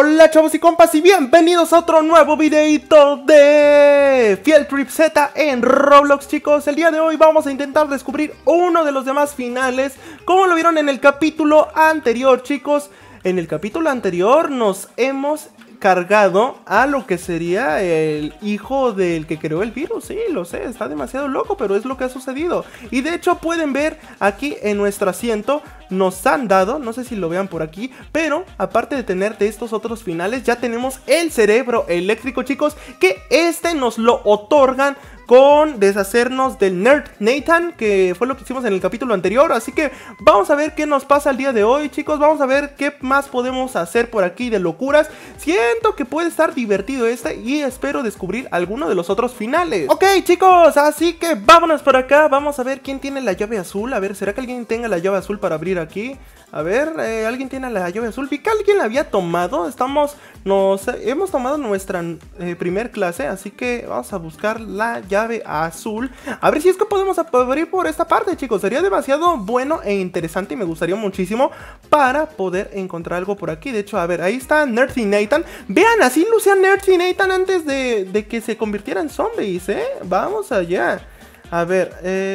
Hola chavos y compas y bienvenidos a otro nuevo videito de Field Trip Z en Roblox, chicos. El día de hoy vamos a intentar descubrir uno de los demás finales, como lo vieron en el capítulo anterior, chicos. En el capítulo anterior nos hemos cargado a lo que sería el hijo del que creó el virus. Sí, lo sé, está demasiado loco, pero es lo que ha sucedido. Y de hecho pueden ver aquí en nuestro asiento, nos han dado, no sé si lo vean por aquí, pero aparte de tener de estos otros finales, ya tenemos el cerebro eléctrico, chicos, que nos lo otorgan con deshacernos del Nerd Nathan, que fue lo que hicimos en el capítulo anterior. Así que vamos a ver qué nos pasa el día de hoy, chicos. Vamos a ver qué más podemos hacer por aquí de locuras. Siento que puede estar divertido y espero descubrir alguno de los otros finales. Ok, chicos, así que vámonos por acá. Vamos a ver quién tiene la llave azul. A ver, ¿será que alguien tenga la llave azul para abrir aquí? A ver, ¿alguien tiene la llave azul? Vi que alguien la había tomado. Hemos tomado nuestra primer clase, así que vamos a buscar la llave azul. A ver si es que podemos abrir por esta parte, chicos. Sería demasiado bueno e interesante y me gustaría muchísimo para poder encontrar algo por aquí. De hecho, a ver, ahí está Nerdy Nathan. Vean, así lucía Nerdy Nathan antes de que se convirtiera en zombies, ¿eh? Vamos allá. A ver,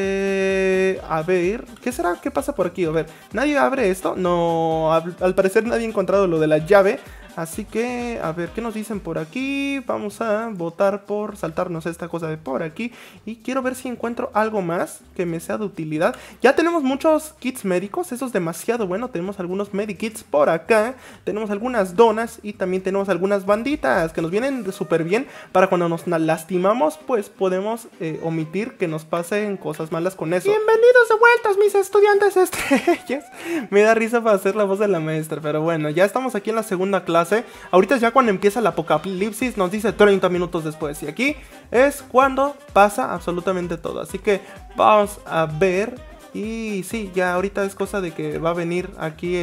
¿qué será? ¿Qué pasa por aquí? A ver, ¿nadie abre esto? No, al parecer nadie ha encontrado lo de la llave. Así que, a ver, ¿qué nos dicen por aquí? Vamos a votar por saltarnos esta cosa de por aquí. Y quiero ver si encuentro algo más que me sea de utilidad. Ya tenemos muchos kits médicos, eso es demasiado bueno. Tenemos algunos medikits por acá. Tenemos algunas donas y también tenemos algunas banditas que nos vienen súper bien para cuando nos lastimamos, pues podemos omitir que nos pasen cosas malas con eso. Bienvenidos de vueltas, mis estudiantes estrellas. Me da risa para hacer la voz de la maestra, pero bueno, ya estamos aquí en la segunda clase. Ahorita ya cuando empieza el apocalipsis nos dice 30 minutos después. Y aquí es cuando pasa absolutamente todo. Así que vamos a ver. Y sí, ya ahorita es cosa de que va a venir aquí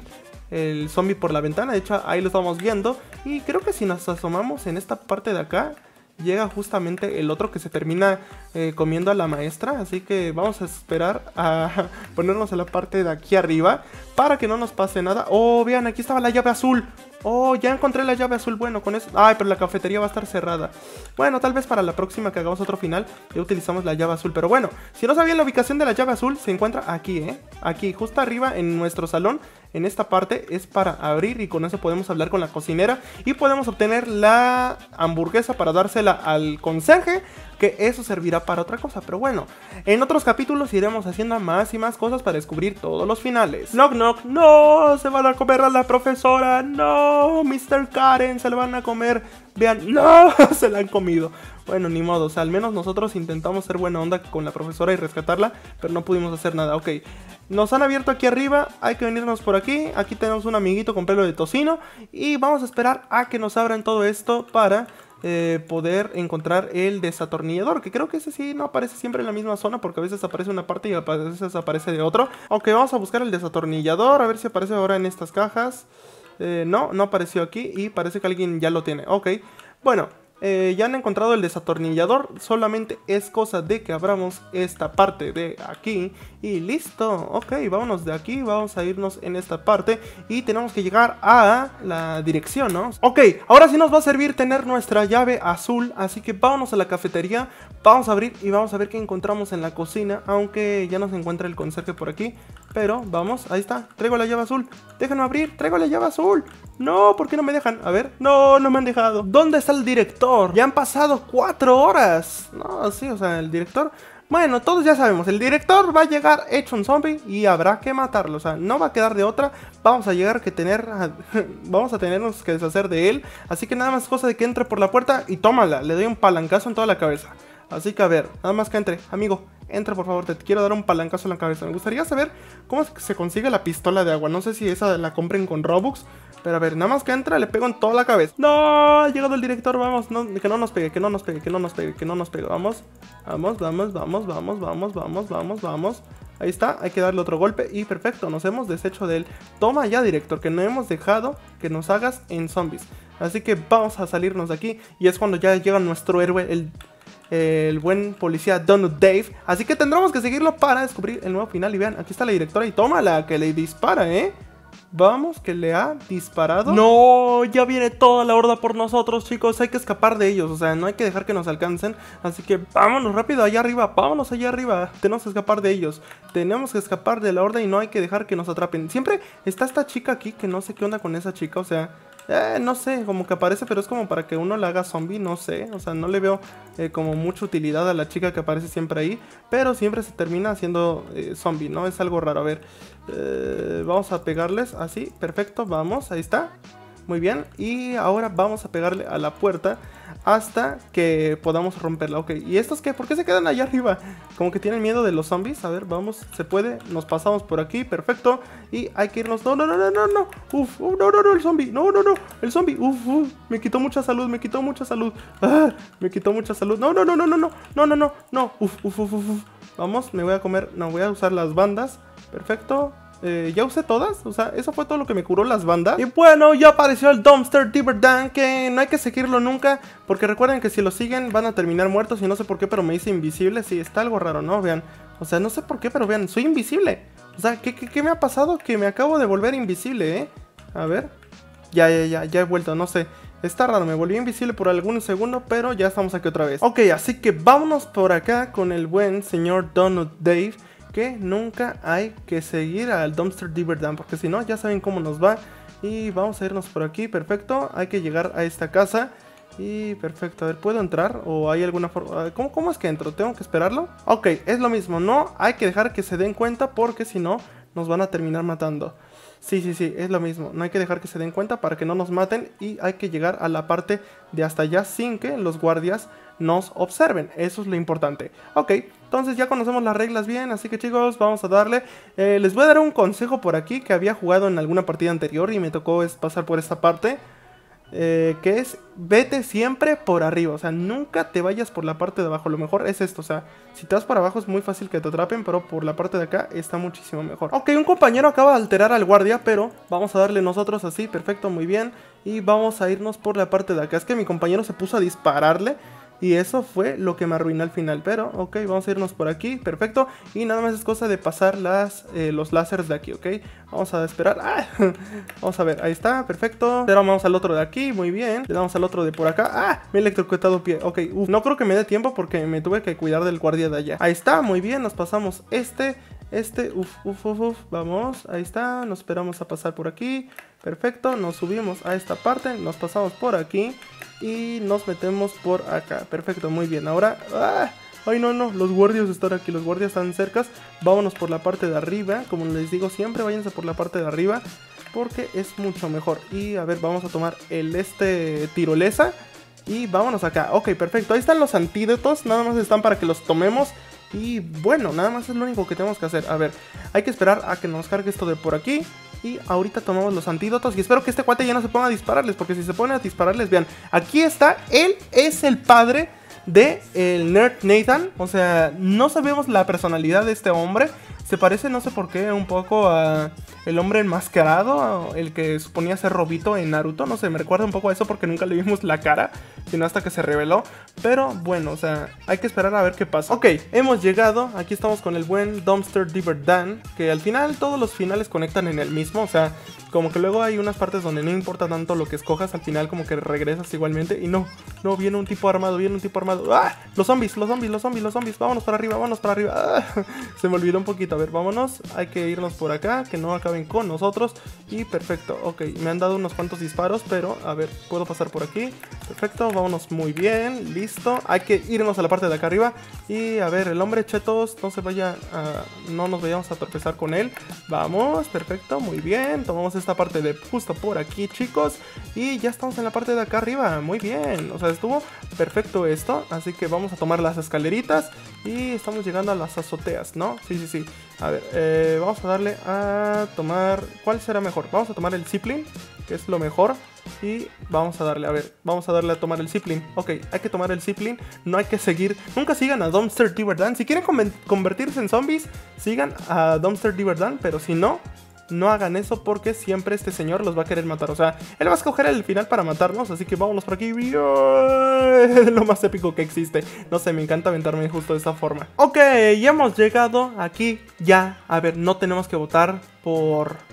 el zombie por la ventana. De hecho ahí lo estamos viendo. Y creo que si nos asomamos en esta parte de acá, llega justamente el otro que se termina comiendo a la maestra. Así que vamos a esperar a ponernos en la parte de aquí arriba para que no nos pase nada. Oh, vean, aquí estaba la llave azul. Oh, ya encontré la llave azul. Bueno, con eso... Ay, pero la cafetería va a estar cerrada. Bueno, tal vez para la próxima que hagamos otro final ya utilizamos la llave azul. Pero bueno, si no sabían, la ubicación de la llave azul se encuentra aquí, aquí, justo arriba en nuestro salón. En esta parte es para abrir y con eso podemos hablar con la cocinera y podemos obtener la hamburguesa para dársela al conserje, que eso servirá para otra cosa. Pero bueno, en otros capítulos iremos haciendo más y más cosas para descubrir todos los finales. Knock knock, no, se van a comer a la profesora, no, Mr. Karen, se la van a comer. Vean, no, se la han comido. Bueno, ni modo, o sea, al menos nosotros intentamos ser buena onda con la profesora y rescatarla, pero no pudimos hacer nada. Ok, nos han abierto aquí arriba, hay que venirnos por aquí. Aquí tenemos un amiguito con pelo de tocino y vamos a esperar a que nos abran todo esto para poder encontrar el desatornillador, que creo que ese sí no aparece siempre en la misma zona, porque a veces aparece una parte y a veces aparece de otro. Ok, vamos a buscar el desatornillador, a ver si aparece ahora en estas cajas. No apareció aquí y parece que alguien ya lo tiene. Ok, bueno, ya han encontrado el desatornillador. Solamente es cosa de que abramos esta parte de aquí y listo. Ok, vámonos de aquí, vamos a irnos en esta parte y tenemos que llegar a la dirección, ¿no? Ok, ahora sí nos va a servir tener nuestra llave azul, así que vámonos a la cafetería. Vamos a abrir y vamos a ver qué encontramos en la cocina, aunque ya no se encuentra el conserje por aquí. Pero vamos, ahí está, traigo la llave azul. Déjenme abrir, traigo la llave azul. No, ¿por qué no me dejan? A ver, no me han dejado. ¿Dónde está el director? Ya han pasado 4 horas. No, sí, o sea, el director... Bueno, todos ya sabemos, el director va a llegar hecho un zombie y habrá que matarlo. O sea, no va a quedar de otra. Vamos a llegar vamos a tenernos que deshacer de él. Así que nada más es cosa de que entre por la puerta y tómala. Le doy un palancazo en toda la cabeza. Así que a ver, nada más que entre, amigo, entra por favor, te quiero dar un palancazo en la cabeza. Me gustaría saber cómo se consigue la pistola de agua. No sé si esa la compren con Robux, pero a ver, nada más que entra, le pego en toda la cabeza. ¡No! Ha llegado el director, vamos, no, que no nos pegue, que no nos pegue, que no nos pegue, que no nos pegue. Vamos, vamos, vamos, vamos, vamos, vamos, vamos, vamos, vamos. Ahí está, hay que darle otro golpe y perfecto, nos hemos deshecho de él. Toma ya, director, que no hemos dejado que nos hagas en zombies. Así que vamos a salirnos de aquí y es cuando ya llega nuestro héroe, el buen policía Donut Dave. Así que tendremos que seguirlo para descubrir el nuevo final. Y vean, aquí está la directora y tómala, que le dispara, Vamos, que le ha disparado. No, ya viene toda la horda por nosotros, chicos. Hay que escapar de ellos, o sea, no hay que dejar que nos alcancen. Así que vámonos rápido allá arriba, vámonos allá arriba. Tenemos que escapar de ellos. Tenemos que escapar de la horda y no hay que dejar que nos atrapen. Siempre está esta chica aquí, que no sé qué onda con esa chica, o sea... no sé, como que aparece, pero es como para que uno la haga zombie, no sé. O sea, no le veo como mucha utilidad a la chica que aparece siempre ahí. Pero siempre se termina haciendo zombie, ¿no? Es algo raro, a ver. Vamos a pegarles así, perfecto, vamos, ahí está. Muy bien, y ahora vamos a pegarle a la puerta hasta que podamos romperla. Ok, ¿y estos qué? ¿Por qué se quedan allá arriba? Como que tienen miedo de los zombies. A ver, vamos, se puede, nos pasamos por aquí, perfecto. Y hay que irnos, no, no, no, no, no, no. Uf, no, no, no, el zombie, no, no, no, el zombie, me quitó mucha salud, me quitó mucha salud. Me quitó mucha salud, no, no, no, no, no, no, no, no, no, no, Vamos, me voy a comer, no, voy a usar las bandas, perfecto. Ya usé todas, o sea, eso fue todo lo que me curó las bandas. Y bueno, ya apareció el Dumpster Divert Dan, que no hay que seguirlo nunca, porque recuerden que si lo siguen van a terminar muertos. Y no sé por qué, pero me hice invisible. Sí, está algo raro, ¿no? Vean, o sea, no sé por qué, pero vean, soy invisible. O sea, ¿qué me ha pasado? Que me acabo de volver invisible, ¿eh? A ver, ya he vuelto, no sé. Está raro, me volví invisible por algún segundo, pero ya estamos aquí otra vez. Ok, así que vámonos por acá con el buen señor Donut Dave, que nunca hay que seguir al Dumpster Divert Dan, porque si no, ya saben cómo nos va. Y vamos a irnos por aquí, perfecto. Hay que llegar a esta casa. Y perfecto, a ver, ¿puedo entrar? ¿O hay alguna forma? ¿Cómo es que entro? ¿Tengo que esperarlo? Ok, es lo mismo, no hay que dejar que se den cuenta, porque si no, nos van a terminar matando. Sí, es lo mismo, no hay que dejar que se den cuenta para que no nos maten. Y hay que llegar a la parte de hasta allá sin que los guardias nos observen, eso es lo importante. Ok, entonces ya conocemos las reglas bien, así que chicos, vamos a darle. Les voy a dar un consejo por aquí que había jugado en alguna partida anterior y me tocó pasar por esta parte. Que es, vete siempre por arriba, o sea, nunca te vayas por la parte de abajo. Lo mejor es esto, o sea, si te vas para abajo es muy fácil que te atrapen, pero por la parte de acá está muchísimo mejor. Ok, un compañero acaba de alterar al guardia, pero vamos a darle nosotros así, perfecto, muy bien. Y vamos a irnos por la parte de acá. Es que mi compañero se puso a dispararle y eso fue lo que me arruinó al final. Pero, ok, vamos a irnos por aquí, perfecto. Y nada más es cosa de pasar los láseres de aquí, ok. Vamos a esperar. Vamos a ver, ahí está, perfecto. Pero vamos al otro de aquí, muy bien. Le damos al otro de por acá. Me he electrocutado pie, ok. No creo que me dé tiempo porque me tuve que cuidar del guardia de allá. Ahí está, muy bien, nos pasamos vamos, ahí está, nos esperamos a pasar por aquí. Perfecto, nos subimos a esta parte, nos pasamos por aquí y nos metemos por acá. Perfecto, muy bien, ahora... Ay, no, los guardias están aquí, los guardias están cercas. Vámonos por la parte de arriba, como les digo siempre, váyanse por la parte de arriba porque es mucho mejor. Y a ver, vamos a tomar el tirolesa y vámonos acá. Ok, perfecto, ahí están los antídotos, nada más están para que los tomemos. Y bueno, nada más es lo único que tenemos que hacer. A ver, hay que esperar a que nos cargue esto de por aquí. Y ahorita tomamos los antídotos. Y espero que este cuate ya no se ponga a dispararles, porque si se pone a dispararles, vean, aquí está, él es el padre de el Nerd Nathan. O sea, no sabemos la personalidad de este hombre. Se parece, no sé por qué, un poco a el hombre enmascarado, el que suponía ser Robito en Naruto. No sé, me recuerda un poco a eso porque nunca le vimos la cara, sino hasta que se reveló. Pero bueno, o sea, hay que esperar a ver qué pasa. Ok, hemos llegado, aquí estamos con el buen Dumpster Divert Dan, que al final todos los finales conectan en el mismo. O sea, como que luego hay unas partes donde no importa tanto lo que escojas, al final como que regresas igualmente. Y no, viene un tipo armado, Los zombies, vámonos para arriba, Se me olvidó un poquito. A ver, vámonos, hay que irnos por acá, que no acaben con nosotros. Y perfecto, ok, me han dado unos cuantos disparos, pero a ver, puedo pasar por aquí. Perfecto, vámonos muy bien, listo. Hay que irnos a la parte de acá arriba. Y a ver, el hombre chetos, no nos vayamos a tropezar con él. Vamos, perfecto, muy bien. Tomamos esta parte de justo por aquí, chicos. Y ya estamos en la parte de acá arriba, muy bien. O sea, estuvo perfecto esto. Así que vamos a tomar las escaleritas y estamos llegando a las azoteas, ¿no? Sí. A ver, vamos a darle a tomar... ¿Cuál será mejor? Vamos a tomar el Zipline, que es lo mejor. Y vamos a darle, vamos a darle a tomar el Zipline. Ok, hay que tomar el Zipline, no hay que seguir. Nunca sigan a Dumpster Divert Dan. Si quieren convertirse en zombies, sigan a Dumpster Divert Dan. Pero si no, no hagan eso porque siempre este señor los va a querer matar. O sea, él va a escoger el final para matarnos. Así que vámonos por aquí. Lo más épico que existe. No sé, me encanta aventarme justo de esta forma. Ok, ya hemos llegado aquí. Ya, a ver, no tenemos que votar por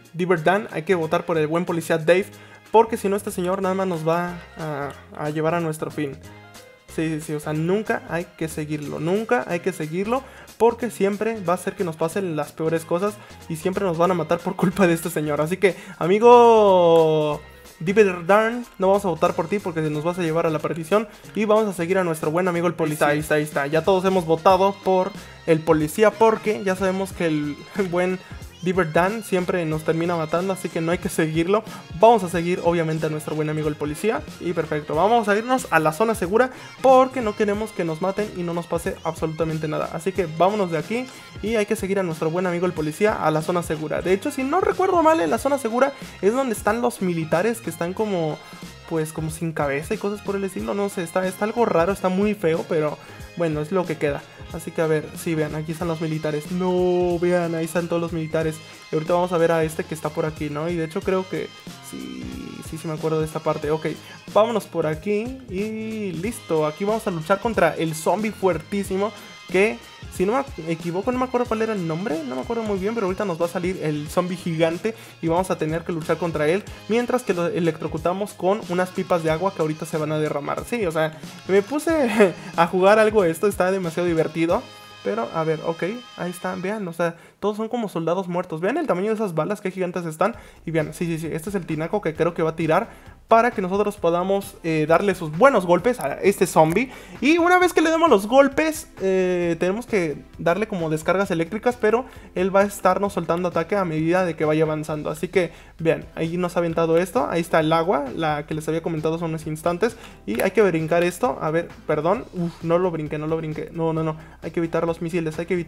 Diver Dan, hay que votar por el buen policía Dave, porque si no este señor nada más nos va a llevar a nuestro fin. Sí, o sea, nunca hay que seguirlo, porque siempre va a hacer que nos pasen las peores cosas y siempre nos van a matar por culpa de este señor. Así que, amigo Diver Dan, no vamos a votar por ti porque nos vas a llevar a la perdición y vamos a seguir a nuestro buen amigo el policía. Ahí está, ya todos hemos votado por el policía porque ya sabemos que el buen Diver Dan siempre nos termina matando, así que no hay que seguirlo. Vamos a seguir obviamente a nuestro buen amigo el policía. Y perfecto, vamos a irnos a la zona segura porque no queremos que nos maten y no nos pase absolutamente nada. Así que vámonos de aquí y hay que seguir a nuestro buen amigo el policía a la zona segura. De hecho, si no recuerdo mal, en la zona segura es donde están los militares que están como... pues como sin cabeza y cosas por el estilo. No sé, está algo raro, está muy feo, pero bueno, es lo que queda. Así que a ver, sí, vean, aquí están los militares. No, vean, ahí están todos los militares. Y ahorita vamos a ver a este que está por aquí, ¿no? Y de hecho creo que sí me acuerdo de esta parte. Ok, vámonos por aquí y listo. Aquí vamos a luchar contra el zombie fuertísimo que... si no me equivoco, no me acuerdo cuál era el nombre, no me acuerdo muy bien, pero ahorita nos va a salir el zombie gigante y vamos a tener que luchar contra él, mientras que lo electrocutamos con unas pipas de agua que ahorita se van a derramar. Sí, o sea, me puse a jugar algo esto, está demasiado divertido. Pero, a ver, ok, ahí están, vean, o sea, todos son como soldados muertos. Vean el tamaño de esas balas, qué gigantes están. Y vean, sí, este es el tinaco que creo que va a tirar para que nosotros podamos darle sus buenos golpes a este zombie. Y una vez que le demos los golpes, tenemos que darle como descargas eléctricas, pero él va a estarnos soltando ataque a medida de que vaya avanzando. Así que, vean, ahí nos ha aventado esto, ahí está el agua, la que les había comentado hace unos instantes. Y hay que brincar esto, a ver, perdón, no lo brinqué, no, hay que evitar los misiles, hay que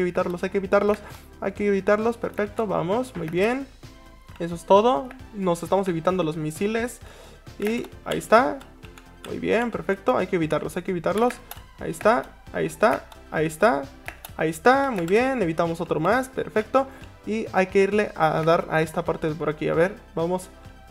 evitarlos, perfecto, vamos, muy bien. Eso es todo, nos estamos evitando los misiles. Y ahí está, muy bien, perfecto, hay que evitarlos, ahí está, muy bien, evitamos otro más, perfecto. Y hay que irle a dar a esta parte de por aquí, a ver, vamos.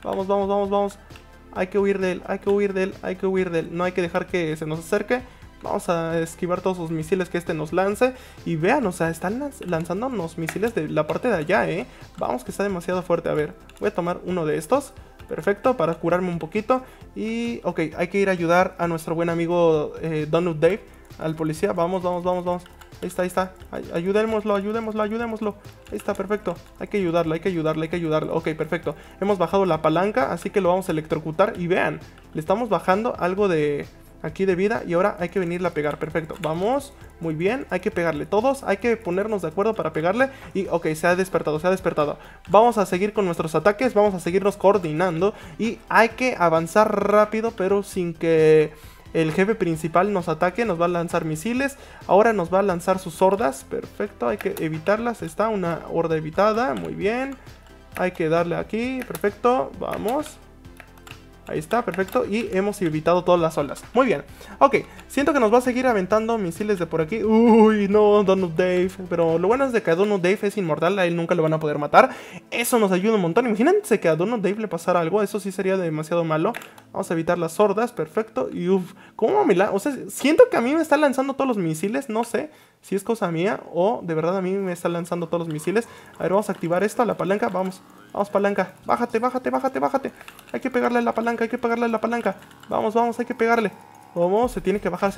Hay que huir de él, no hay que dejar que se nos acerque. Vamos a esquivar todos los misiles que este nos lance. Y vean, o sea, están lanzándonos misiles de la parte de allá, Vamos, que está demasiado fuerte. A ver, voy a tomar uno de estos. Perfecto, para curarme un poquito. Y, ok, hay que ir a ayudar a nuestro buen amigo Donut Dave, al policía. Vamos. Ahí está. Ayudémoslo. Ahí está, perfecto. Hay que ayudarlo. Ok, perfecto. Hemos bajado la palanca, así que lo vamos a electrocutar. Y vean, le estamos bajando algo de... aquí de vida y ahora hay que venirle a pegar, perfecto, vamos, muy bien, hay que pegarle todos, hay que ponernos de acuerdo para pegarle y ok, se ha despertado, vamos a seguir con nuestros ataques, vamos a seguirnos coordinando y hay que avanzar rápido pero sin que el jefe principal nos ataque, nos va a lanzar misiles, ahora nos va a lanzar sus hordas, perfecto, hay que evitarlas, está una horda evitada, muy bien, hay que darle aquí, perfecto, vamos. Ahí está, perfecto, y hemos evitado todas las olas. Muy bien, ok, siento que nos va a seguir aventando misiles de por aquí. Uy, no, Donut Dave. Pero lo bueno es de que a Donut Dave es inmortal, a él nunca lo van a poder matar. Eso nos ayuda un montón. Imagínense que a Donut Dave le pasara algo, eso sí sería demasiado malo. Vamos a evitar las hordas, perfecto. Y uff, ¿cómo me la...? O sea, siento que a mí me está lanzando todos los misiles, no sé si es cosa mía o de verdad a mí me está lanzando todos los misiles. A ver, vamos a activar esto, la palanca, vamos, palanca, bájate. Hay que pegarle a la palanca, Vamos, hay que pegarle. Vamos, se tiene que bajar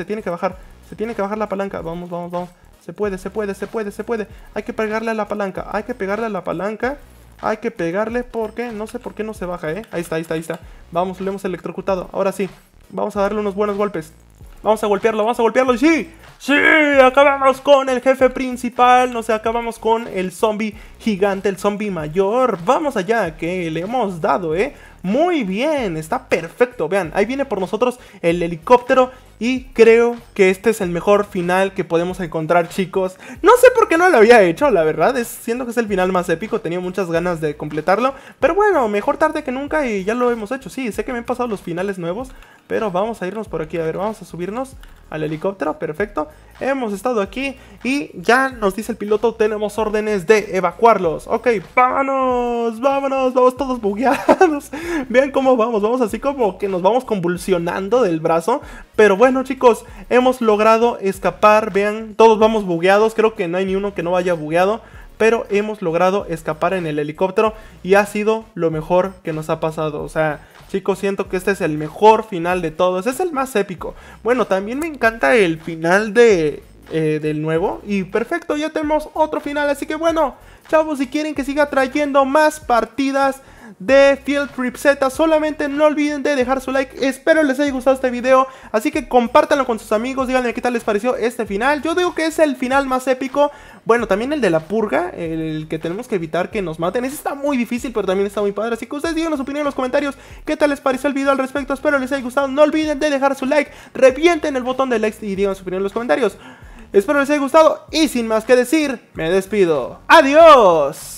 la palanca, vamos. Se puede. Hay que pegarle a la palanca, hay que pegarle porque no sé por qué no se baja, Ahí está. Vamos, lo hemos electrocutado, ahora sí. Vamos a darle unos buenos golpes. Vamos a golpearlo y ¡sí! Acabamos con el jefe principal, no sé, acabamos con el zombie gigante, el zombie mayor. Vamos allá, que le hemos dado, Muy bien, está perfecto, vean, ahí viene por nosotros el helicóptero. Y creo que este es el mejor final que podemos encontrar, chicos. No sé por qué no lo había hecho, la verdad, siento que es el final más épico, tenía muchas ganas de completarlo. Pero bueno, mejor tarde que nunca y ya lo hemos hecho. Sí, sé que me han pasado los finales nuevos, pero vamos a irnos por aquí, a ver, vamos a subirnos al helicóptero, perfecto. Hemos estado aquí y ya nos dice el piloto, tenemos órdenes de evacuarlos. Ok, vámonos, vamos todos bugueados. Vean cómo vamos así como que nos vamos convulsionando del brazo. Pero bueno, chicos, hemos logrado escapar, vean, todos vamos bugueados, creo que no hay ni uno que no vaya bugueado. pero hemos logrado escapar en el helicóptero y ha sido lo mejor que nos ha pasado. O sea, chicos, siento que este es el mejor final de todos, es el más épico. Bueno, también me encanta el final del nuevo y perfecto, ya tenemos otro final. Así que bueno, chavos, si quieren que siga trayendo más partidas de Field Trip Z, solamente no olviden de dejar su like. Espero les haya gustado este video, así que compártanlo con sus amigos, díganme qué tal les pareció este final. Yo digo que es el final más épico. Bueno, también el de la purga, el que tenemos que evitar que nos maten, ese está muy difícil, pero también está muy padre. Así que ustedes digan su opinión en los comentarios, qué tal les pareció el video al respecto. Espero les haya gustado, no olviden de dejar su like, revienten el botón de likes y digan su opinión en los comentarios. Espero les haya gustado y sin más que decir, me despido. ¡Adiós!